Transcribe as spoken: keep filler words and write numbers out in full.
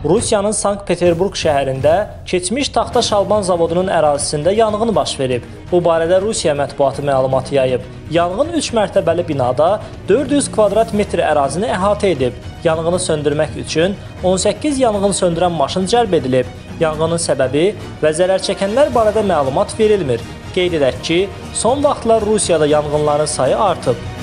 Rusiyanın Sankt-Peterburq şəhərində keçmiş taxta şalban zavodunun ərazisində yanğın baş verib. Bu barədə Rusiya mətbuatı məlumat yayıb. Yanğın üç mərtəbəli binada dörd yüz kvadrat metr ərazini əhatə edib. Yanğını söndürmək üçün on səkkiz yanğın söndürən maşın cəlb edilib. Yanğının səbəbi və zərər çəkənlər barədə məlumat verilmir. Qeyd edək ki, son vaxtlar Rusiyada yanğınların sayı artıb.